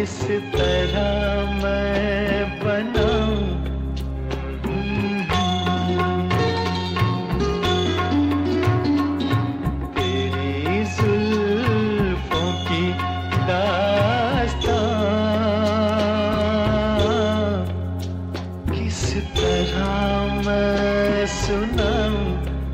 किस तरह मैं बनाऊं, तेरी जुल्फों की दास्तां किस तरह मैं सुनाऊं।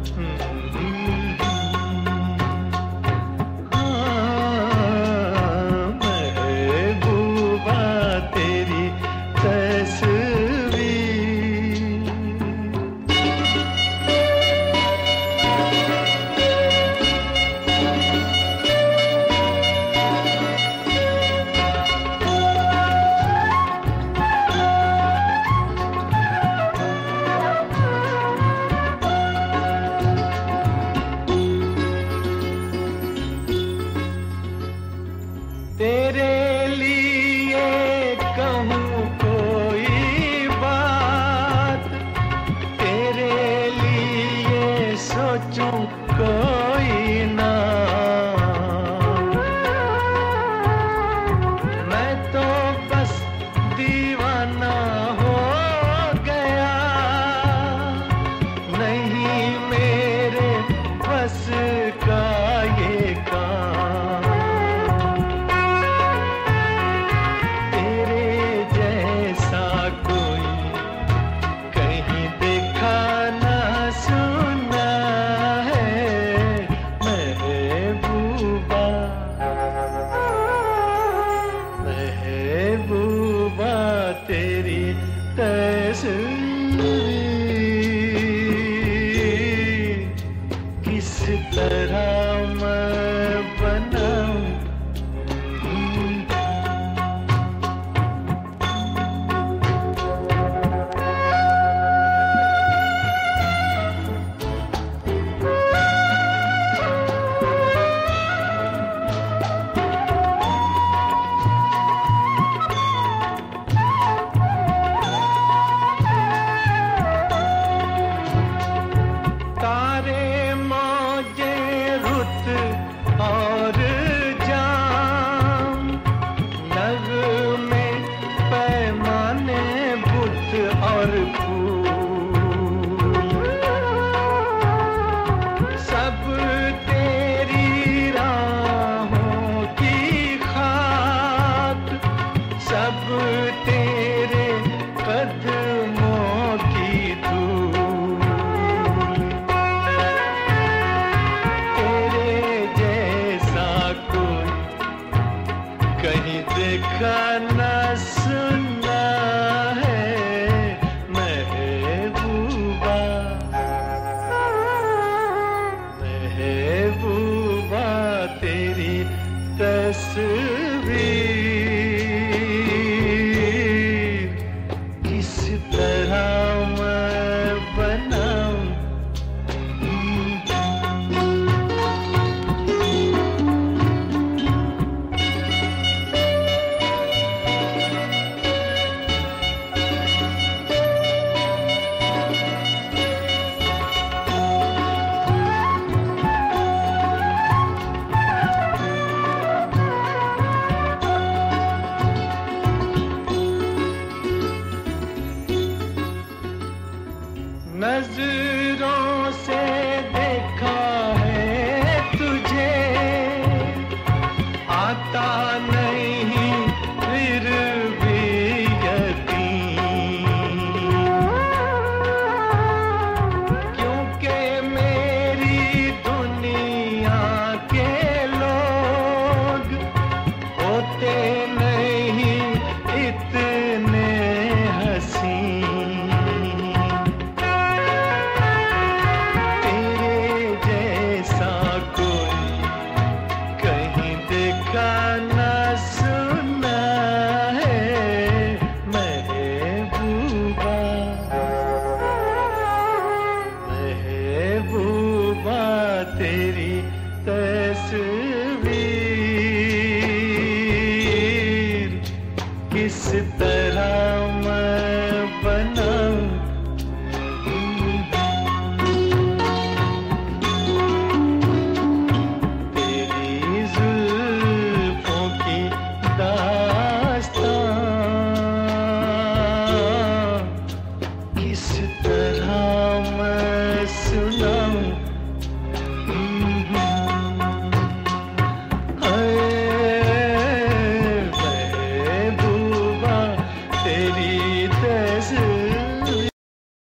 तेरे लिए कहूँ कोई बात, तेरे लिए सोचूं कोई ना, मैं तो बस दीवाना हो गया, नहीं मेरे बस का ये काम। महबूबा तेरी तस्वीर किस तरह मैं बनाऊं, और जाम नग़मे पैमाने बुत और फूल सब तेरी राहों की खाक, सब तेरे कदमों की धूल, कहीं देखा न सुना